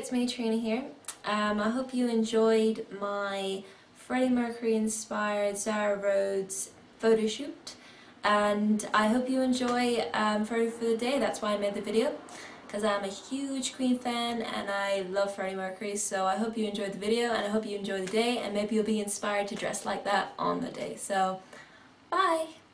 it's me, Trina here. I hope you enjoyed my Freddie Mercury inspired Zandra Rhodes photo shoot, and I hope you enjoy Freddie for the day. That's why I made the video, because I'm a huge Queen fan and I love Freddie Mercury. So I hope you enjoyed the video and I hope you enjoy the day, and maybe you'll be inspired to dress like that on the day. So bye!